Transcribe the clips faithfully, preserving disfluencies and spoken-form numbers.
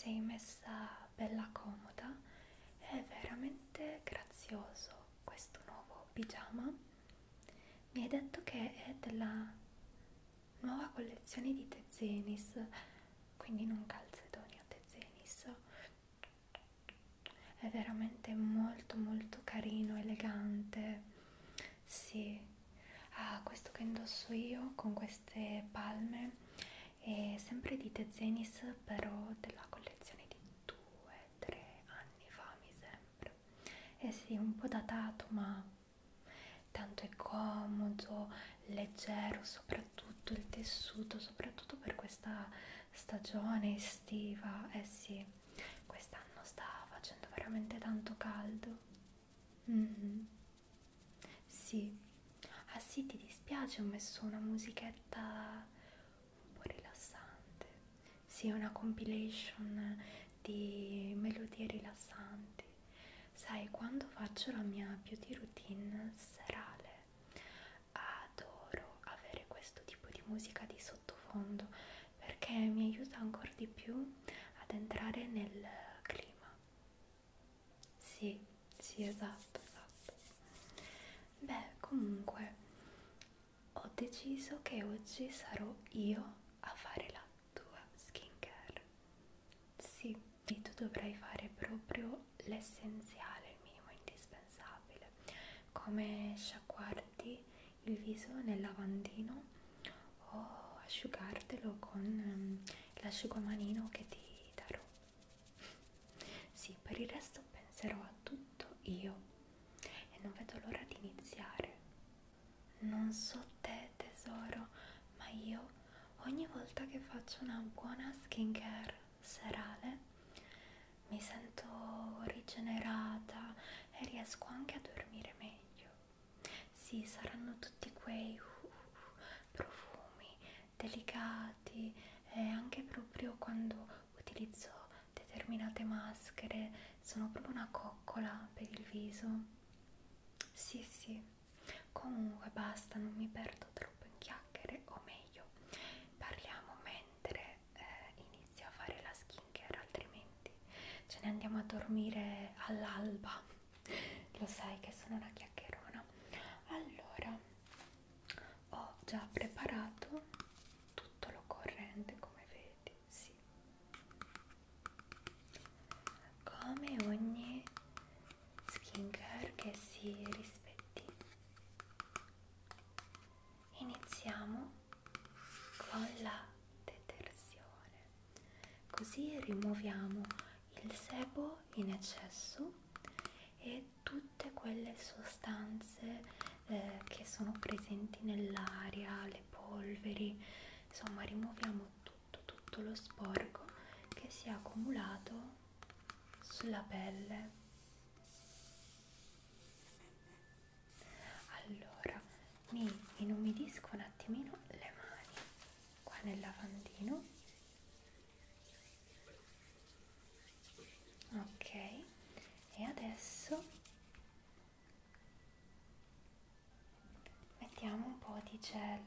sei messa bella comoda, è veramente grazioso questo nuovo pigiama. Mi hai detto che è della nuova collezione di Tezenis, quindi non calzedoni o Tezenis. È veramente molto molto carino, elegante. Sì. Ah, questo che indosso io con queste palme è sempre di Tezenis, però della collezione di due tre anni fa mi sembra. Eh sì, un po' datato, ma tanto è comodo, leggero, soprattutto il tessuto, soprattutto per questa stagione estiva. Eh sì, quest'anno sta facendo veramente tanto caldo. Mm-hmm. Sì. Ah sì, ti dispiace, ho messo una musichetta un po' rilassante. Sì, una compilation di melodie rilassanti. Sai, quando faccio la mia beauty routine serale, adoro avere questo tipo di musica di sottofondo perché mi aiuta ancora di più ad entrare nel clima. Sì, sì, esatto, esatto. Beh, comunque, ho deciso che oggi sarò io a fare la tua skincare. Sì, e tu dovrai fare proprio l'essenziale, il minimo indispensabile, come sciacquarti il viso nel lavandino o asciugartelo con um, l'asciugamanino che ti darò. Sì, per il resto penserò a tutto io e non vedo l'ora di iniziare. Non so te, tesoro, ma io ogni volta che faccio una buona skincare serale mi sento rigenerata e riesco anche a dormire meglio. Sì, saranno tutti quei uh, profumi delicati e anche proprio quando utilizzo determinate maschere sono proprio una coccola per il viso. Sì, sì. Comunque basta, non mi perdo troppo in chiacchiere, o meglio, parliamo mentre eh, inizio a fare la skincare, altrimenti ce ne andiamo a dormire all'alba. Lo sai che sono una chiacchierona. Allora, ho già preparato tutto l'occorrente, come vedi, sì. Come ogni skincare che si rispetti. Iniziamo con la detersione, così rimuoviamo il sebo in eccesso e tutte quelle sostanze eh, che sono presenti nell'aria, le polveri, insomma rimuoviamo tutto, tutto lo sporco che si è accumulato sulla pelle. Allora, mi inumidisco un attimino le mani qua nel lavandino. Ok, e adesso mettiamo un po' di gel.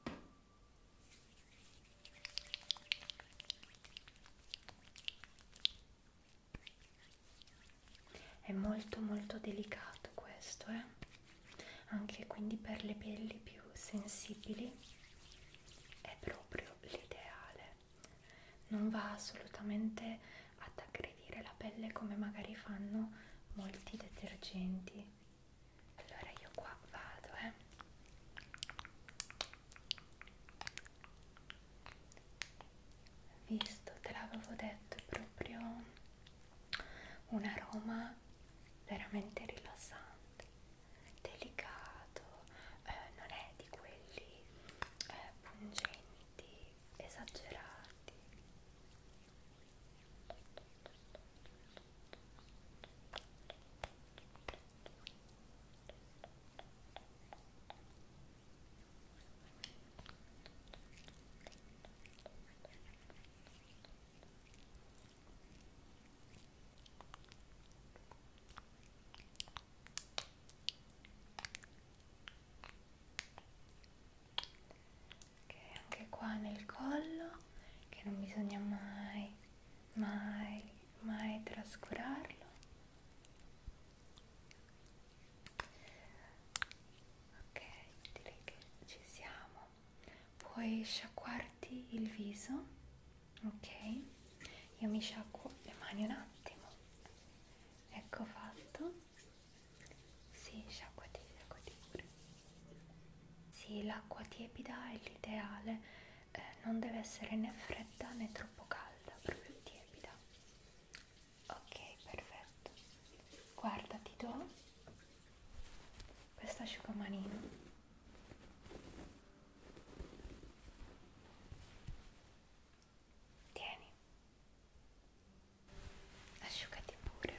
È molto molto delicato questo, eh? Anche quindi per le pelli più sensibili è proprio l'ideale. Non va assolutamente ad aggredire la pelle come magari fanno molti detergenti. Allora io qua vado, eh. Visto, te l'avevo detto, è proprio un aroma veramente rilassante, delicato, eh, non è di quelli eh, pungenti, esagerati. puoi sciacquarti il viso, ok? Io mi sciacquo le mani un attimo. Ecco fatto. Sì, sciacquati, sciacquati pure. Sì, l'acqua tiepida è l'ideale, eh, non deve essere né fredda né troppo calda, proprio tiepida. Ok, perfetto. Guarda, ti do questo asciugamanino. Tieni, asciugati pure.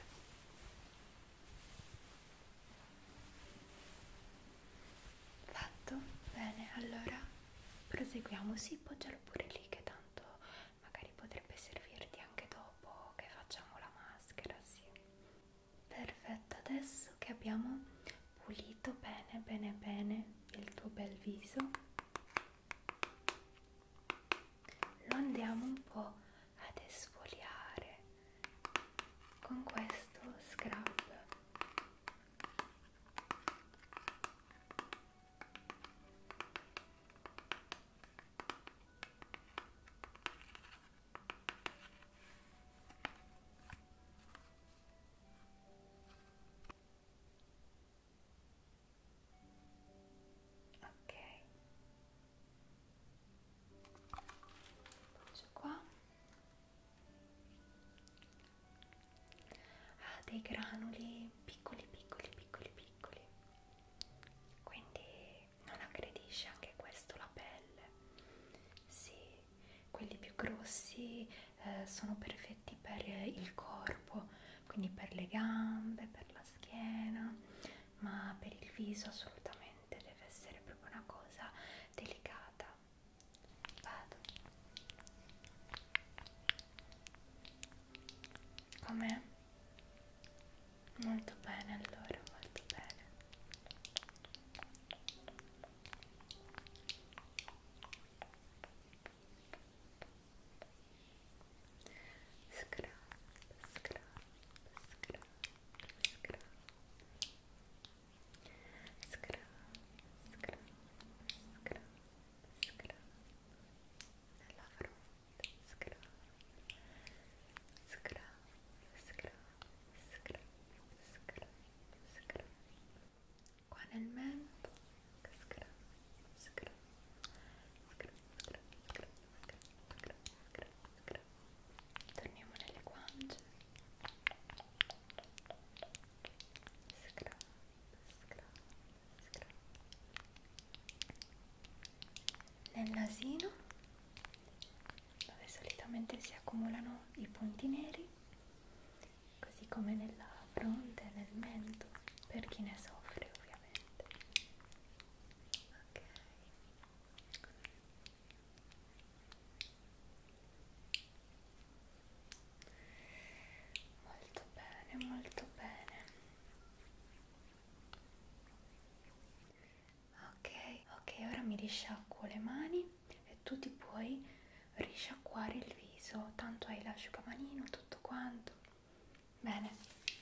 Fatto? Bene, allora proseguiamo. Sì, poggialo pure lì che tanto magari potrebbe servirti anche dopo che facciamo la maschera, sì. Perfetto, adesso che abbiamo pulito bene bene bene il tuo bel viso, lo andiamo un po' ad esfoliare con questo scrub. Ok, appoggio qua. Ha dei granuli piccoli piccoli piccoli piccoli, quindi non aggredisce anche questo la pelle. Sì, quelli più grossi eh, sono perfetti per il corpo, quindi per le gambe, per la schiena, ma per il viso assolutamente deve essere proprio una cosa delicata. Vado. Com'è? Molto bene, allora, molto bene. Scrub, scrub, scrub, scrub. Scrub, scrub, scrub, scrub. Nella fronte, scrub, scrub, scrub, scrub, scrub, scrub. Qua nel mento, scrub, scrub, scrub, scrub, scrub, scrub, scrub, scrub. Torniamo nelle guance. Scrub, scrub, scrub. Nel nasino, dove solitamente si accumulano i punti neri, così come nella fronte e nel mento, per chi ne soffre ovviamente. Ok. Molto bene, molto bene. Ok, ok, ora mi risciacquo le mani e tu ti puoi risciacquare il viso, tanto hai l'asciugamanino, tutto quanto. Bene.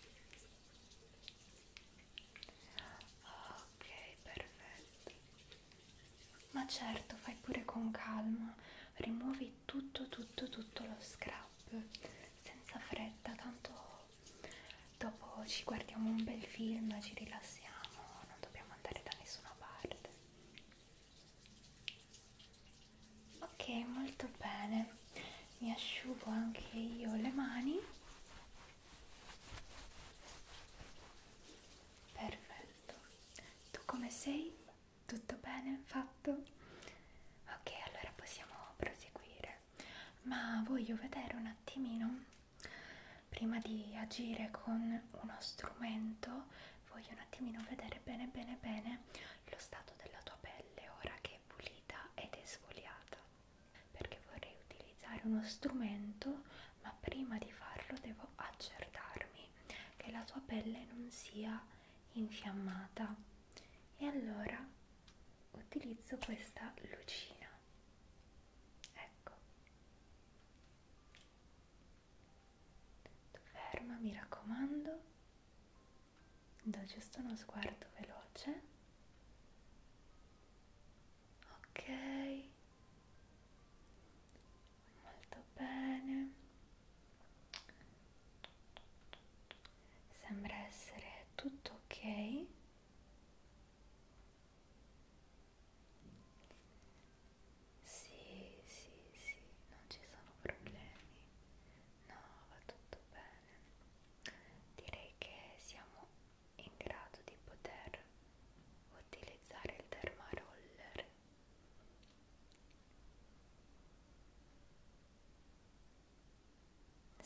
Ok, perfetto. Ma certo, fai pure con calma, rimuovi tutto, tutto, tutto lo scrub, senza fretta, tanto dopo ci guardiamo un bel film, ci rilassiamo, non dobbiamo andare da nessuna parte. Ok, molto bene, mi asciugo anche io le mani. Perfetto, tu come sei? Tutto bene? Fatto? Ok, allora possiamo proseguire, ma voglio vedere un attimino, prima di agire con uno strumento, voglio un attimino vedere bene bene bene lo stato della tua pelle ora che è pulita ed esfoliata, perché vorrei utilizzare uno strumento, ma prima di farlo devo accertarmi che la tua pelle non sia infiammata, e allora utilizzo questa lucina. Ecco, tu ferma, mi raccomando, do giusto uno sguardo veloce. Ok,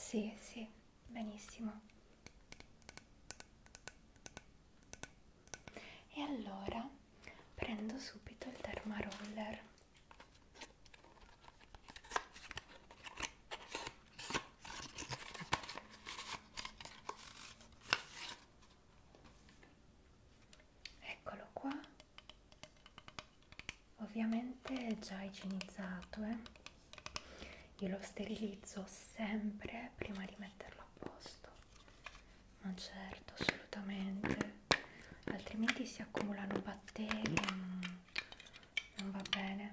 Sì, sì, benissimo. E allora prendo subito il Dermaroller. Eccolo qua. Ovviamente è già igienizzato, eh. Io lo sterilizzo sempre prima di metterlo a posto. Ma certo, assolutamente. Altrimenti si accumulano batteri e non, non va bene.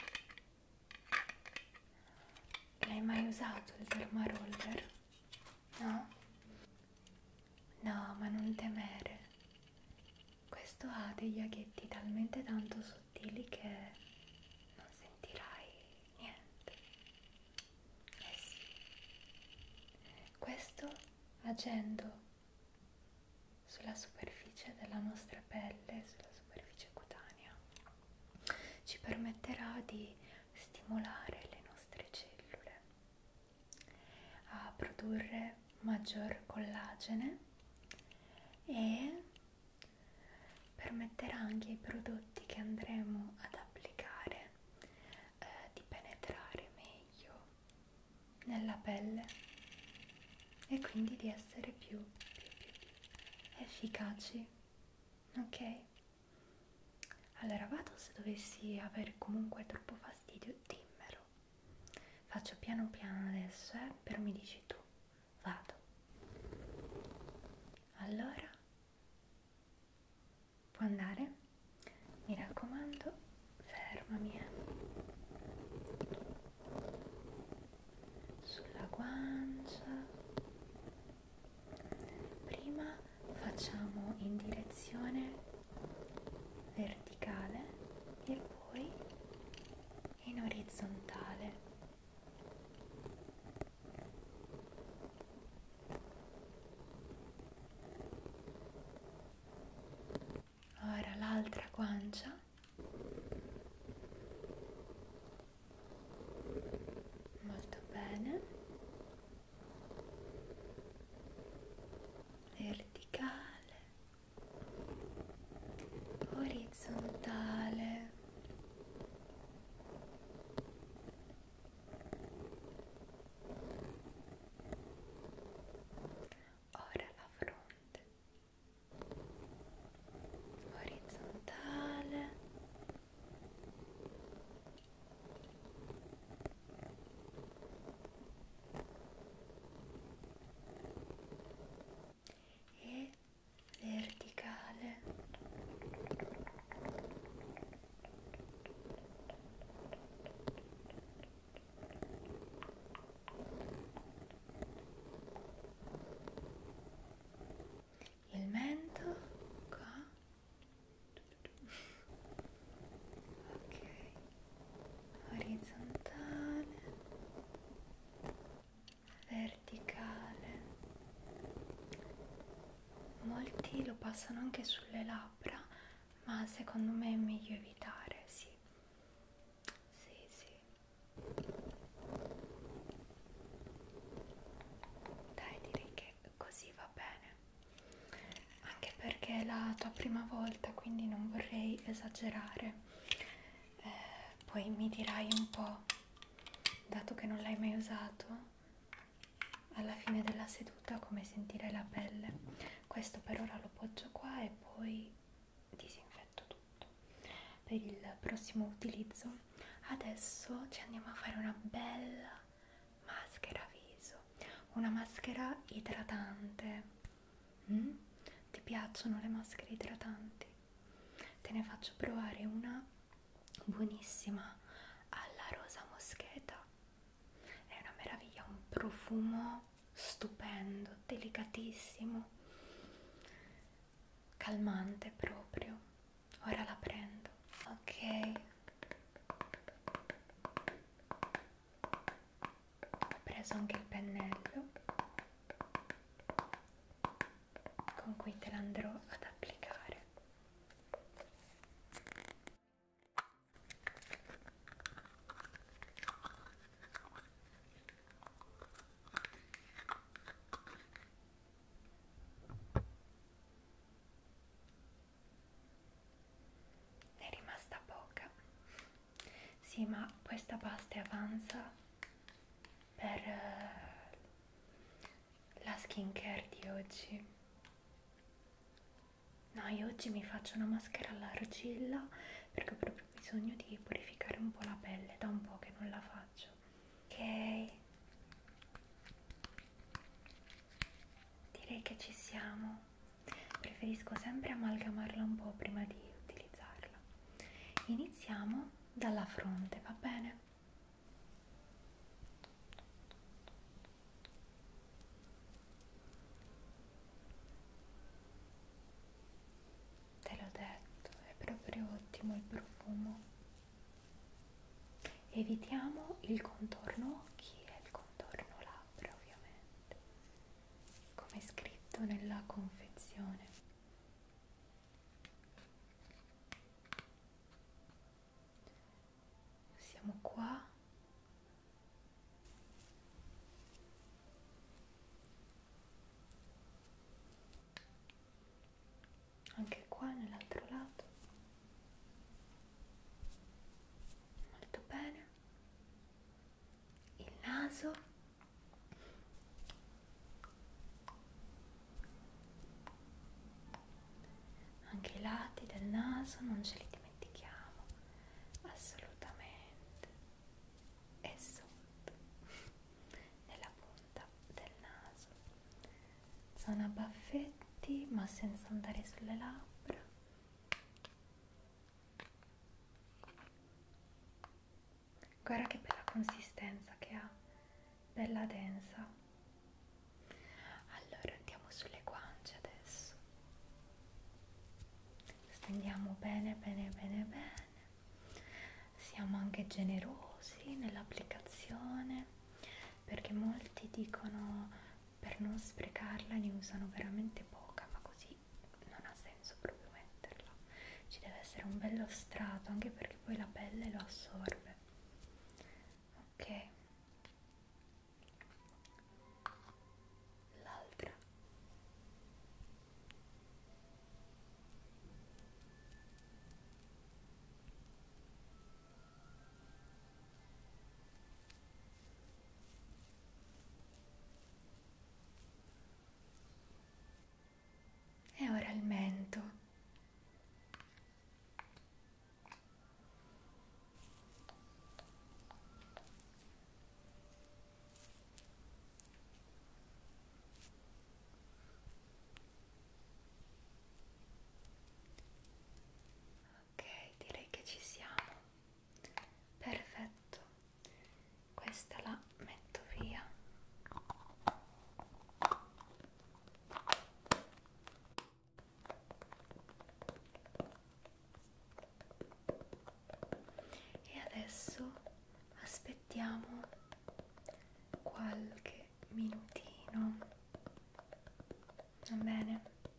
L'hai mai usato il Dermaroller? No? No, ma non temere. Questo ha degli aghetti talmente tanto sottili che non sentirai niente. Eh sì. Questo agendo sulla superficie della nostra pelle, sulla superficie cutanea, ci permetterà di stimolare le nostre cellule a produrre maggior collagene e permetterà anche ai prodotti che andremo ad applicare eh, di penetrare meglio nella pelle e quindi di essere più, più, più, più efficaci. Ok? Allora vado, se dovessi avere comunque troppo fastidio dimmelo. Faccio piano piano adesso, eh, però mi dici tu. Vado. Allora, può andare? Mi raccomando, fermami, eh. Sulla guancia. Prima facciamo in direzione verticale e poi in orizzontale. Ora l'altra guancia. Molto bene. Verticale, orizzontale. Ora la fronte, orizzontale, e verticale. Il mento qua. Ok, orizzontale, verticale. Molti lo passano anche sulle labbra, ma secondo me è meglio evitare, sì. Sì, sì. Dai, direi che così va bene. Anche perché è la tua prima volta, quindi non vorrei esagerare. Eh, poi mi dirai un po', dato che non l'hai mai usato, alla fine della seduta come sentirai la pelle. Questo per ora lo poggio qua e poi disinfetto tutto per il prossimo utilizzo. Adesso ci andiamo a fare una bella maschera viso, una maschera idratante. mm? Ti piacciono le maschere idratanti? Te ne faccio provare una buonissima alla rosa moscheta. È una meraviglia, un profumo stupendo, delicatissimo, calmante proprio. Ora la prendo. Ok, ho preso anche il pennello con cui te l'andrò ad applicare. Sì, ma questa pasta avanza per eh, la skincare di oggi. No, io oggi mi faccio una maschera all'argilla perché ho proprio bisogno di purificare un po' la pelle, da un po' che non la faccio. Ok, direi che ci siamo. Preferisco sempre amalgamarla un po' prima di utilizzarla. Iniziamo dalla fronte, va bene? Te l'ho detto, è proprio ottimo il profumo. Evitiamo il contorno occhi e il contorno labbra, ovviamente, come è scritto nella confezione. Siamo qua. Anche qua nell'altro lato. Molto bene. Il naso. Anche i lati del naso non ce li dimentichiamo assolutamente. E sotto, nella punta del naso. Zona baffetti, ma senza andare sulle labbra. Guarda che bella consistenza che ha, bella densa. Allora andiamo sulle guance adesso. Stendiamo bene, bene, bene, bene. Siamo anche generosi nell'applicazione perché molti dicono per non sprecarla ne usano veramente poca, ma così non ha senso proprio metterla. Ci deve essere un bello strato anche perché poi la pelle lo assorbe. Ok, l'altra. E ora il mento. Ok, direi che ci siamo. Perfetto. Questa la metto via. E adesso aspettiamo qualche minutino. Va bene?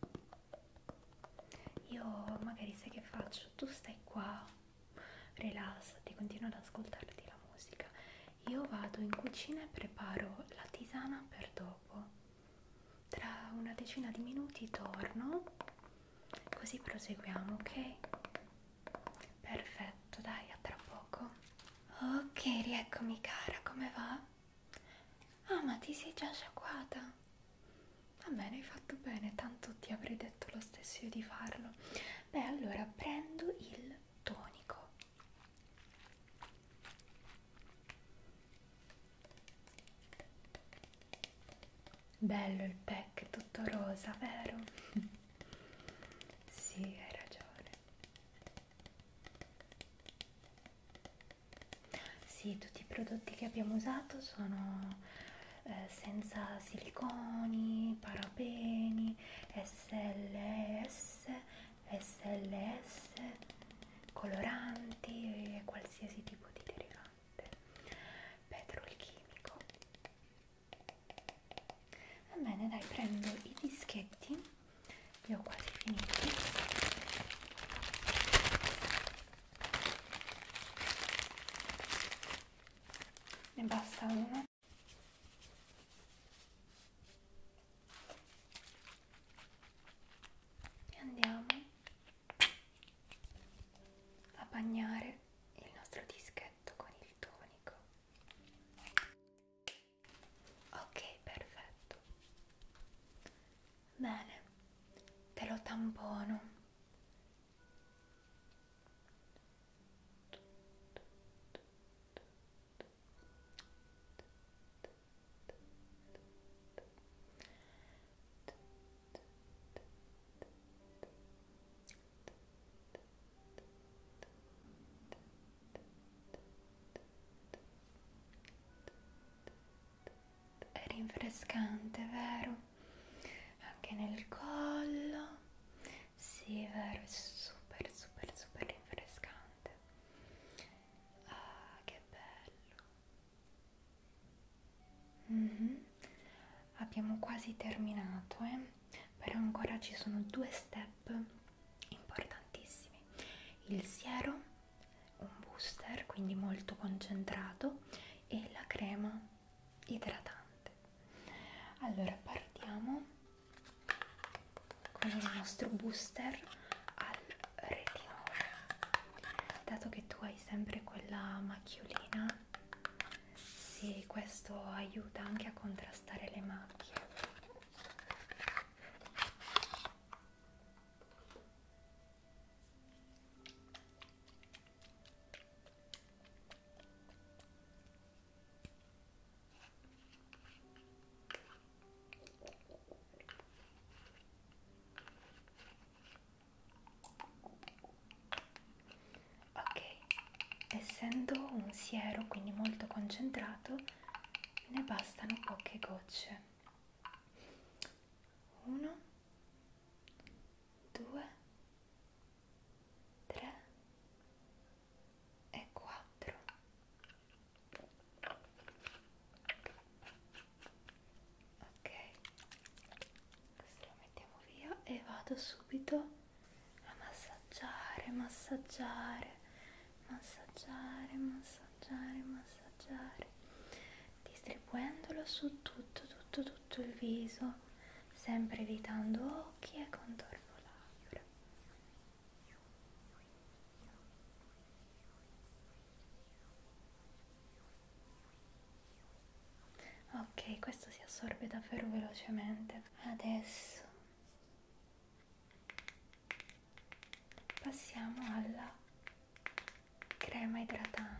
Io magari sai che faccio? Tu stai qua, rilassati, continua ad ascoltarti la musica. Io vado in cucina e preparo la tisana per dopo. Tra una decina di minuti torno, così proseguiamo, ok? Perfetto, dai, a tra poco. Ok, rieccomi cara, come va? Ah, ma ti sei già sciacquata? Va bene, hai fatto bene, tanto ti avrei detto lo stesso io di farlo. Beh, allora prendo il tonico. Bello il pack, tutto rosa, vero? Sì, hai ragione. Sì, tutti i prodotti che abbiamo usato sono eh, senza siliconi, parabeni, S L S, S L S, coloranti e qualsiasi tipo di derivante petrolchimico. Va bene, dai, prendo i dischetti, li ho quasi finiti. Ne basta uno. E andiamo a bagnare il nostro dischetto. rinfrescante, vero? Anche nel collo. Sì, vero, è super super super rinfrescante. Ah, che bello. Mm-hmm. Abbiamo quasi terminato, eh? Però ancora ci sono due step importantissimi. Il siero, un booster, quindi molto concentrato, e la crema idratante. Allora partiamo con il nostro booster al retinolo. Dato che tu hai sempre quella macchiolina, sì, questo aiuta anche a contrastare le macchie. Ok, essendo un siero, quindi molto concentrato, ne bastano poche gocce. Uno, due, tre e quattro. Ok, questo lo mettiamo via e vado subito a massaggiare, massaggiare, massaggiare, massaggiare, massaggiare, distribuendolo su tutto, tutto, tutto il viso, sempre evitando occhi e contorno labbra. Ok, questo si assorbe davvero velocemente. Adesso passiamo alla crema idratante.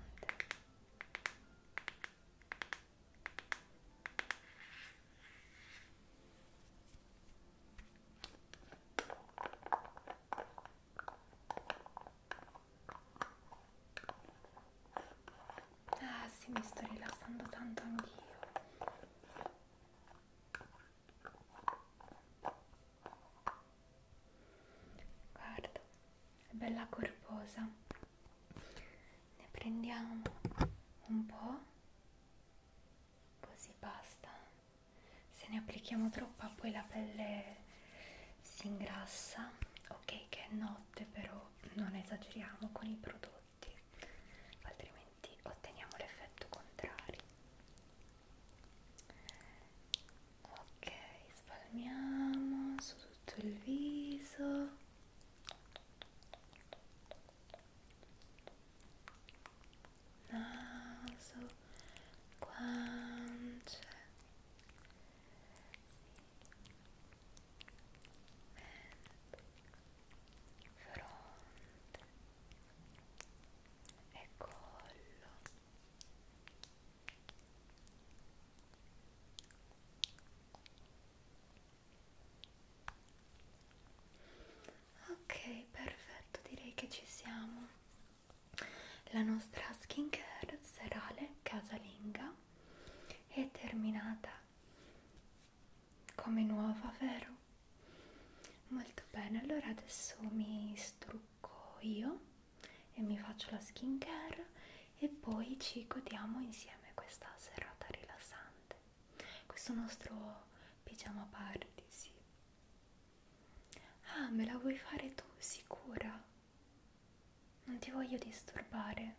Ah sì, mi sto rilassando tanto anch'io. Guarda, è bella corposa. Ne prendiamo un po', così basta. Se ne applichiamo troppa poi la pelle si ingrassa. Ok che è notte, però non esageriamo con i prodotti, altrimenti otteniamo l'effetto contrario. Ok, spalmiamo su tutto il viso. Naso, guance, mento, fronte e collo. Ok, perfetto, direi che ci siamo. La nostra skincare serale casalinga è terminata come nuova, vero? Molto bene, allora adesso mi strucco io e mi faccio la skincare e poi ci godiamo insieme questa serata rilassante, questo nostro pigiama party, sì. Ah, me la vuoi fare tu, sicura? Non ti voglio disturbare.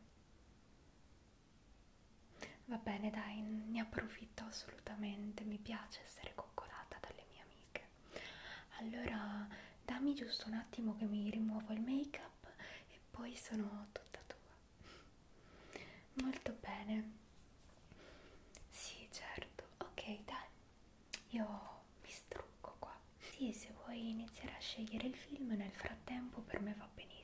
Va bene, dai, ne approfitto assolutamente, mi piace essere coccolata dalle mie amiche. Allora, dammi giusto un attimo che mi rimuovo il make-up e poi sono tutta tua. Molto bene. Sì, certo. Ok, dai, io mi strucco qua. Sì, se vuoi iniziare a scegliere il film nel frattempo per me va benissimo.